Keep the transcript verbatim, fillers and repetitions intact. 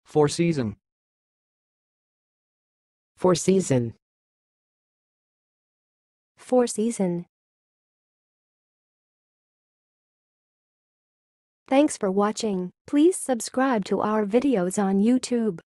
foreseason, foreseason, foreseason. Thanks for watching. Please subscribe to our videos on YouTube.